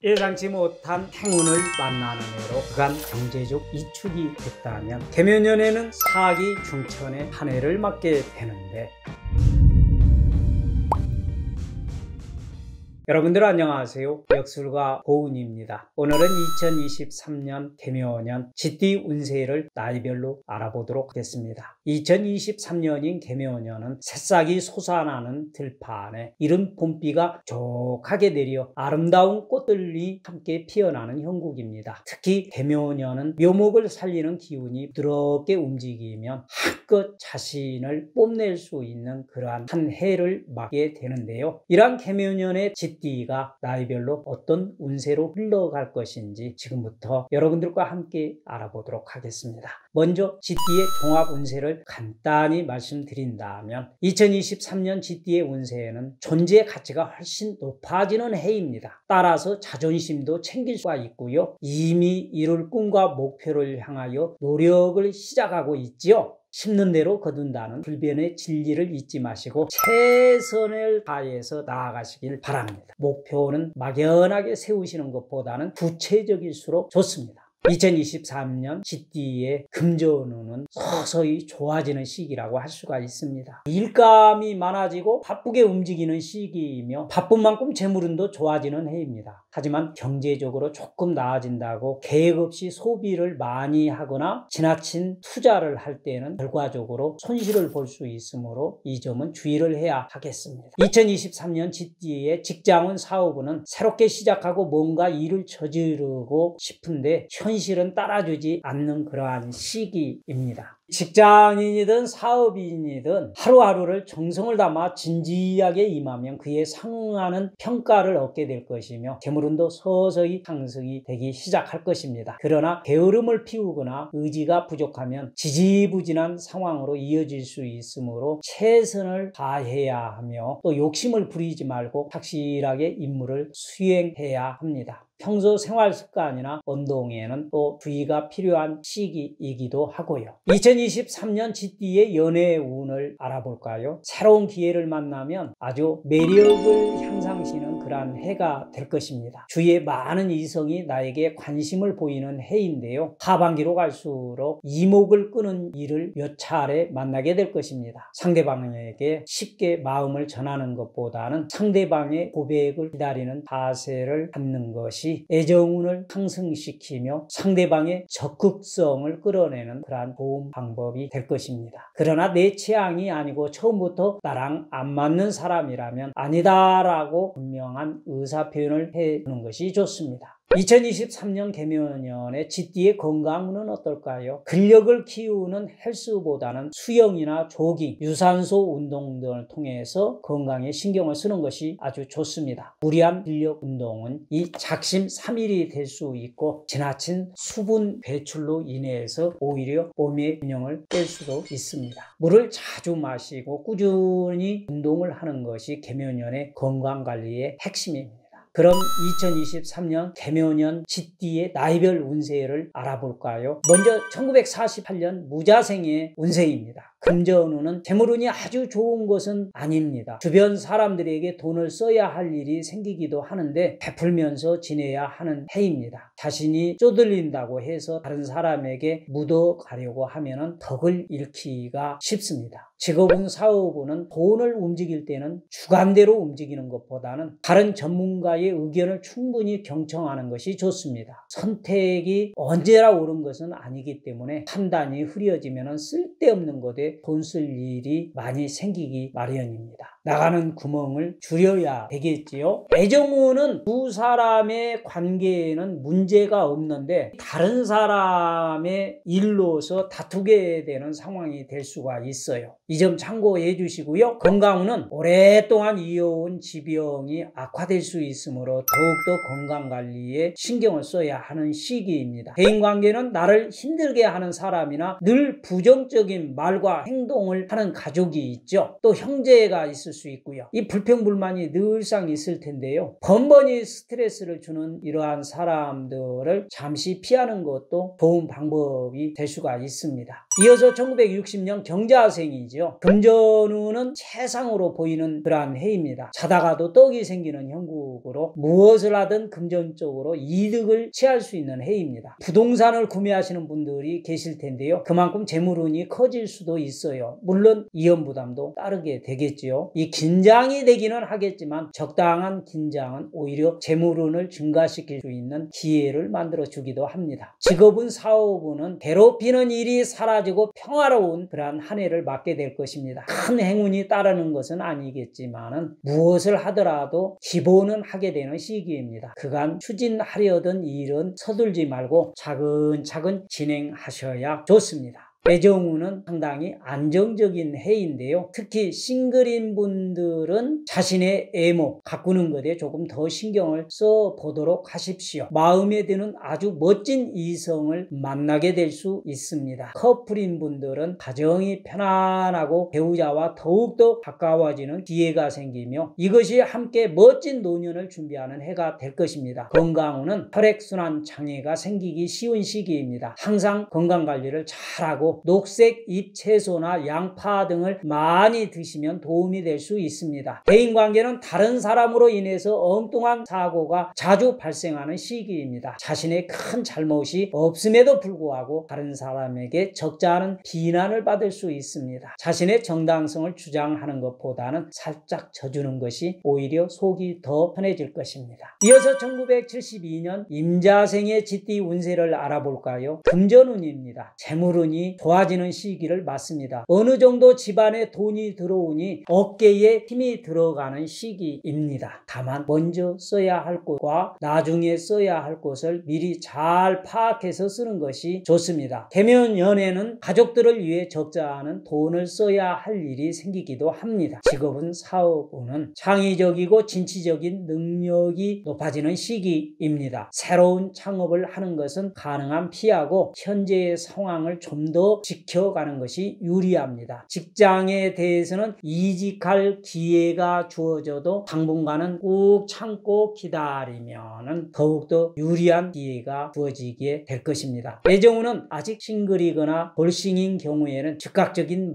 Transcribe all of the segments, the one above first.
예상치 못한 행운을 만나는 해로 그간 경제적 이축이 됐다면 개묘년에는 사기 중천의 한 해를 맞게 되는데, 여러분들 안녕하세요. 역술가 고은입니다. 오늘은 2023년 개묘년 쥐띠 운세를 나이별로 알아보도록 하겠습니다. 2023년인 개묘년은 새싹이 솟아나는 들판에 이른 봄비가 족하게 내려 아름다운 꽃들이 함께 피어나는 형국입니다. 특히 개묘년은 묘목을 살리는 기운이 부드럽게 움직이면 한껏 자신을 뽐낼 수 있는 그러한 한 해를 맞게 되는데요. 이러한 개묘년의 쥐띠가 나이별로 어떤 운세로 흘러갈 것인지 지금부터 여러분들과 함께 알아보도록 하겠습니다. 먼저 쥐띠의 종합 운세를 간단히 말씀드린다면 2023년 쥐띠의 운세에는 존재 가치가 훨씬 높아지는 해입니다. 따라서 자존심도 챙길 수가 있고요. 이미 이룰 꿈과 목표를 향하여 노력을 시작하고 있지요. 심는 대로 거둔다는 불변의 진리를 잊지 마시고 최선을 다해서 나아가시길 바랍니다. 목표는 막연하게 세우시는 것보다는 구체적일수록 좋습니다. 2023년 쥐띠의 금전운은 서서히 좋아지는 시기라고 할 수가 있습니다. 일감이 많아지고 바쁘게 움직이는 시기이며 바쁜 만큼 재물운도 좋아지는 해입니다. 하지만 경제적으로 조금 나아진다고 계획 없이 소비를 많이 하거나 지나친 투자를 할 때는 결과적으로 손실을 볼 수 있으므로 이 점은 주의를 해야 하겠습니다. 2023년 쥐띠의 직장운 사업운은 새롭게 시작하고 뭔가 일을 저지르고 싶은데 현실은 따라주지 않는 그러한 시기입니다. 직장인이든 사업인이든 하루하루를 정성을 담아 진지하게 임하면 그에 상응하는 평가를 얻게 될 것이며 재물운도 서서히 상승이 되기 시작할 것입니다. 그러나 게으름을 피우거나 의지가 부족하면 지지부진한 상황으로 이어질 수 있으므로 최선을 다해야 하며 또 욕심을 부리지 말고 확실하게 임무를 수행해야 합니다. 평소 생활 습관이나 운동에는 또 주의가 필요한 시기이기도 하고요. 2023년 쥐띠의 연애 운을 알아볼까요? 새로운 기회를 만나면 아주 매력을 향상시키는 그러한 해가 될 것입니다. 주위에 많은 이성이 나에게 관심을 보이는 해인데요. 하반기로 갈수록 이목을 끄는 일을 몇 차례 만나게 될 것입니다. 상대방에게 쉽게 마음을 전하는 것보다는 상대방의 고백을 기다리는 자세를 갖는 것이 애정운을 상승시키며 상대방의 적극성을 끌어내는 그러한 좋은 방법이 될 것입니다. 그러나 내 취향이 아니고 처음부터 나랑 안 맞는 사람이라면 아니다라고 분명한 의사표현을 해주는 것이 좋습니다. 2023년 개묘년의 쥐띠의 건강운은 어떨까요? 근력을 키우는 헬스보다는 수영이나 조깅, 유산소 운동 등을 통해서 건강에 신경을 쓰는 것이 아주 좋습니다. 무리한 근력 운동은 이 작심삼일이 될 수 있고 지나친 수분 배출로 인해서 오히려 몸의 균형을 깰 수도 있습니다. 물을 자주 마시고 꾸준히 운동을 하는 것이 개묘년의 건강관리의 핵심입니다. 그럼 2023년 개묘년 쥐띠의 나이별 운세를 알아볼까요? 먼저 1948년 무자생의 운세입니다. 금전운은 재물운이 아주 좋은 것은 아닙니다. 주변 사람들에게 돈을 써야 할 일이 생기기도 하는데 베풀면서 지내야 하는 해입니다. 자신이 쪼들린다고 해서 다른 사람에게 묻어가려고 하면 덕을 잃기가 쉽습니다. 직업운, 사업운은 돈을 움직일 때는 주관대로 움직이는 것보다는 다른 전문가의 의견을 충분히 경청하는 것이 좋습니다. 선택이 언제나 옳은 것은 아니기 때문에 판단이 흐려지면 쓸데없는 것에 돈 쓸 일이 많이 생기기 마련입니다. 나가는 구멍을 줄여야 되겠지요. 애정운은 두 사람의 관계에는 문제가 없는데 다른 사람의 일로서 다투게 되는 상황이 될 수가 있어요. 이 점 참고해 주시고요. 건강운은 오랫동안 이어온 지병이 악화될 수 있으므로 더욱더 건강관리에 신경을 써야 하는 시기입니다. 대인관계는 나를 힘들게 하는 사람이나 늘 부정적인 말과 말과 행동을 하는 가족이 있죠. 또 형제가 있을 수 있고요. 이 불평불만이 늘상 있을 텐데요. 번번이 스트레스를 주는 이러한 사람들을 잠시 피하는 것도 좋은 방법이 될 수가 있습니다. 이어서 1960년 경자생이죠. 금전운은 최상으로 보이는 그러한 해입니다. 자다가도 떡이 생기는 형국으로 무엇을 하든 금전적으로 이득을 취할 수 있는 해입니다. 부동산을 구매하시는 분들이 계실 텐데요. 그만큼 재물운이 커질 수도 있어요. 물론 이연부담도 따르게 되겠지요. 이 긴장이 되기는 하겠지만 적당한 긴장은 오히려 재물운을 증가시킬 수 있는 기회를 만들어 주기도 합니다. 직업운, 사업운은 괴롭히는 일이 사라지고 평화로운 그러한 한 해를 맞게 될 것입니다. 큰 행운이 따르는 것은 아니겠지만 무엇을 하더라도 기본은 하게 되는 시기입니다. 그간 추진하려던 일은 서둘지 말고 차근차근 진행하셔야 좋습니다. 애정운은 상당히 안정적인 해인데요. 특히 싱글인 분들은 자신의 애모 가꾸는 것에 조금 더 신경을 써보도록 하십시오. 마음에 드는 아주 멋진 이성을 만나게 될 수 있습니다. 커플인 분들은 가정이 편안하고 배우자와 더욱더 가까워지는 기회가 생기며 이것이 함께 멋진 노년을 준비하는 해가 될 것입니다. 건강운은 혈액순환 장애가 생기기 쉬운 시기입니다. 항상 건강관리를 잘하고 녹색 잎 채소나 양파 등을 많이 드시면 도움이 될 수 있습니다. 대인관계는 다른 사람으로 인해서 엉뚱한 사고가 자주 발생하는 시기입니다. 자신의 큰 잘못이 없음에도 불구하고 다른 사람에게 적지 않은 비난을 받을 수 있습니다. 자신의 정당성을 주장하는 것보다는 살짝 져주는 것이 오히려 속이 더 편해질 것입니다. 이어서 1972년 임자생의 쥐띠 운세를 알아볼까요? 금전운입니다. 재물운이 좋아지는 시기를 맞습니다. 어느 정도 집안에 돈이 들어오니 어깨에 힘이 들어가는 시기입니다. 다만 먼저 써야 할 것과 나중에 써야 할 것을 미리 잘 파악해서 쓰는 것이 좋습니다. 개면연에는 가족들을 위해 적지 않은 돈을 써야 할 일이 생기기도 합니다. 직업은, 사업운은 창의적이고 진취적인 능력이 높아지는 시기입니다. 새로운 창업을 하는 것은 가능한 피하고 현재의 상황을 좀 더 지켜가는 것이 유리합니다. 직장에 대해서는 이직할 기회가 주어져도 당분간은 꾹 참고 기다리면 더욱더 유리한 기회가 주어지게 될 것입니다. 애정운은 아직 싱글이거나 돌싱인 경우에는 즉각적인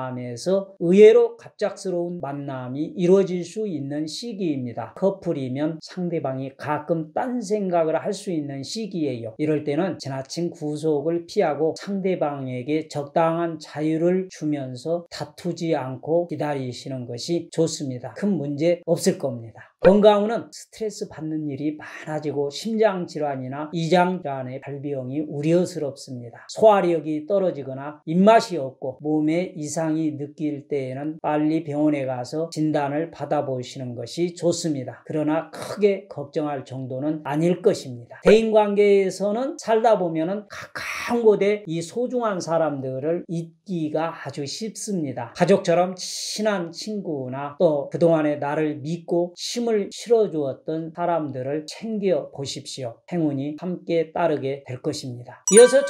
만남에서 의외로 갑작스러운 만남이 이루어질 수 있는 시기입니다. 커플이면 상대방이 가끔 딴 생각을 할 수 있는 시기예요. 이럴 때는 지나친 구속을 피하고 상대방에게 적당한 자유를 주면서 다투지 않고 기다리시는 것이 좋습니다. 큰 문제 없을 겁니다. 건강운은 스트레스 받는 일이 많아지고 심장질환이나 이장질환의 발병이 우려스럽습니다. 소화력이 떨어지거나 입맛이 없고 몸에 이상이 느낄 때에는 빨리 병원에 가서 진단을 받아보시는 것이 좋습니다. 그러나 크게 걱정할 정도는 아닐 것입니다. 대인관계에서는 살다 보면은 가까운 곳에 이 소중한 사람들을 잊기가 아주 쉽습니다. 가족처럼 친한 친구나 또 그동안에 나를 믿고 힘을 실어주었던 사람들을 챙겨 보십시오. 행운이 함께 따르게 될 것입니다. 이어서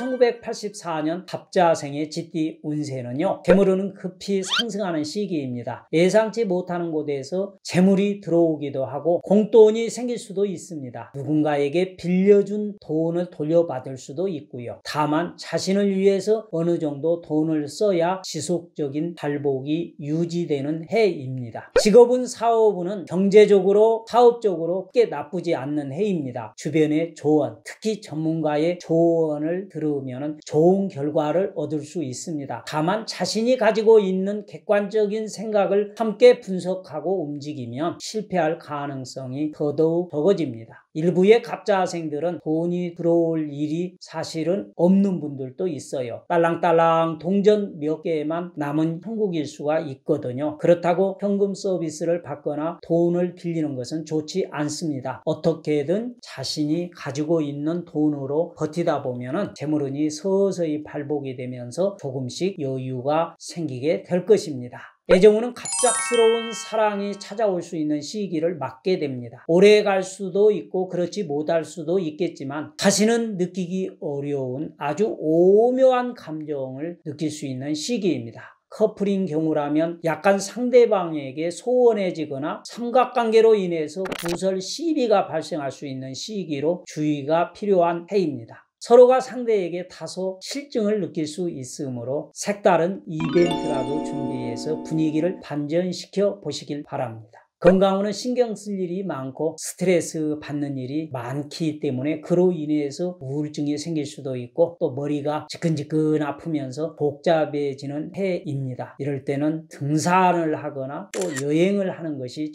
1984년 갑자생의 쥐띠 운세는요. 재물운은 급히 상승하는 시기입니다. 예상치 못하는 곳에서 재물이 들어오기도 하고 공돈이 생길 수도 있습니다. 누군가에게 빌려준 돈을 돌려받을 수도 있고요. 다만 자신을 위해서 어느 정도 돈을 써야 지속적인 발복이 유지되는 해입니다. 직업운, 사업운은 경제적으로 사업적으로 크게 나쁘지 않는 해입니다. 주변의 조언, 특히 전문가의 조언을 들으면 좋은 결과를 얻을 수 있습니다. 다만 자신이 가지고 있는 객관적인 생각을 함께 분석하고 움직이면 실패할 가능성이 더더욱 적어집니다. 일부의 갑자생들은 돈이 들어올 일이 사실은 없는 분들도 있어요. 딸랑딸랑 동전 몇 개만 남은 형국일 수가 있거든요. 그렇다고 현금 서비스를 받거나 돈을 빌리는 것은 좋지 않습니다. 어떻게든 자신이 가지고 있는 돈으로 버티다 보면 재물운이 서서히 발복이 되면서 조금씩 여유가 생기게 될 것입니다. 애정운은 갑작스러운 사랑이 찾아올 수 있는 시기를 맞게 됩니다. 오래 갈 수도 있고 그렇지 못할 수도 있겠지만 다시는 느끼기 어려운 아주 오묘한 감정을 느낄 수 있는 시기입니다. 커플인 경우라면 약간 상대방에게 소원해지거나 삼각관계로 인해서 구설 시비가 발생할 수 있는 시기로 주의가 필요한 해입니다. 서로가 상대에게 다소 실증을 느낄 수 있으므로 색다른 이벤트라도 준비해서 분위기를 반전시켜 보시길 바랍니다. 건강으로는 신경 쓸 일이 많고 스트레스 받는 일이 많기 때문에 그로 인해서 우울증이 생길 수도 있고 또 머리가 지끈지끈 아프면서 복잡해지는 해입니다. 이럴 때는 등산을 하거나 또 여행을 하는 것이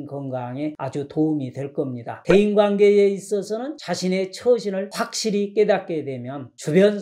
정신건강에 아주 도움이 될 겁니다. 대인관계에 있어서는 자신의 처신을 확실히 깨닫게 되면 주변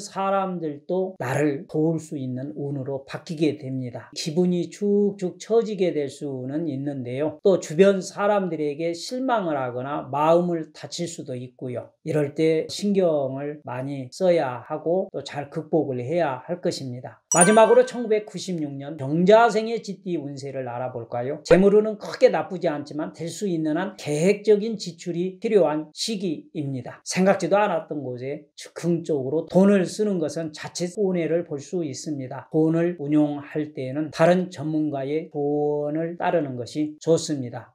사람들도 나를 도울 수 있는 운으로 바뀌게 됩니다. 기분이 쭉쭉 처지게 될 수는 있는데요. 또 주변 사람들에게 실망을 하거나 마음을 다칠 수도 있고요. 이럴 때 신경을 많이 써야 하고 또 잘 극복을 해야 할 것입니다. 마지막으로 1996년 병자생의 쥐띠 운세를 알아볼까요? 재물운은 크게 나쁘지 않지만 될 수 있는 한 계획적인 지출이 필요한 시기입니다. 생각지도 않았던 곳에 즉흥적으로 돈을 쓰는 것은 자칫 손해를 볼 수 있습니다. 돈을 운용할 때에는 다른 전문가의 조언을 따르는 것이 좋습니다.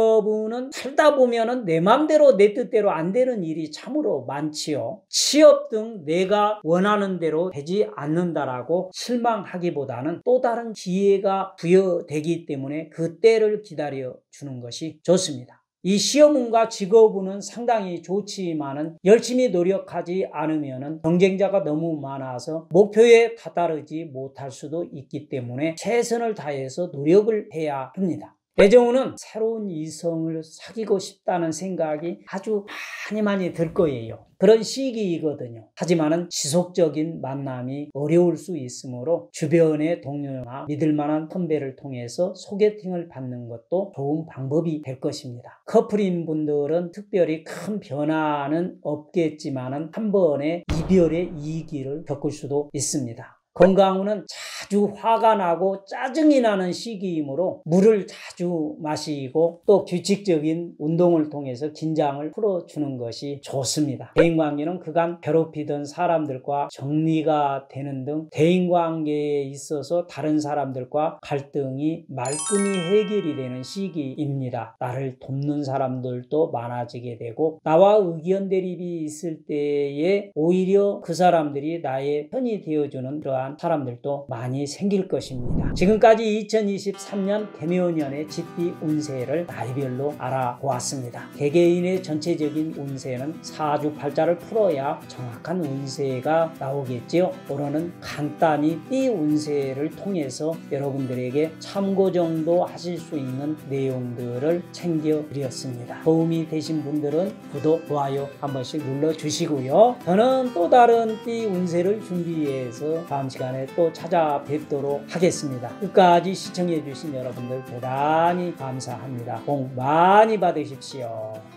직업운은 살다 보면은 내 맘대로 내 뜻대로 안 되는 일이 참으로 많지요. 취업 등 내가 원하는 대로 되지 않는다라고 실망하기보다는 또 다른 기회가 부여되기 때문에 그 때를 기다려 주는 것이 좋습니다. 이 시험운과 직업운은 상당히 좋지만은 열심히 노력하지 않으면은 경쟁자가 너무 많아서 목표에 다다르지 못할 수도 있기 때문에 최선을 다해서 노력을 해야 합니다. 애정운은 새로운 이성을 사귀고 싶다는 생각이 아주 많이 들 거예요. 그런 시기이거든요. 하지만은 지속적인 만남이 어려울 수 있으므로 주변의 동료나 믿을만한 선배를 통해서 소개팅을 받는 것도 좋은 방법이 될 것입니다. 커플인 분들은 특별히 큰 변화는 없겠지만은 한 번의 이별의 이기를 겪을 수도 있습니다. 건강운은 자주 화가 나고 짜증이 나는 시기이므로 물을 자주 마시고 또 규칙적인 운동을 통해서 긴장을 풀어주는 것이 좋습니다. 대인관계는 그간 괴롭히던 사람들과 정리가 되는 등 대인관계에 있어서 다른 사람들과 갈등이 말끔히 해결이 되는 시기입니다. 나를 돕는 사람들도 많아지게 되고 나와 의견 대립이 있을 때에 오히려 그 사람들이 나의 편이 되어주는 그러한 사람들도 많이 생길 것입니다. 지금까지 2023년 개묘년의 쥐띠 운세를 나이별로 알아보았습니다. 개개인의 전체적인 운세는 사주팔자를 풀어야 정확한 운세가 나오겠지요. 오늘은 간단히 띠 운세를 통해서 여러분들에게 참고 정도 하실 수 있는 내용들을 챙겨드렸습니다. 도움이 되신 분들은 구독, 좋아요 한 번씩 눌러주시고요. 저는 또 다른 띠 운세를 준비해서 다음 시간에 또 찾아뵙도록 하겠습니다. 끝까지 시청해주신 여러분들 대단히 감사합니다. 복 많이 받으십시오.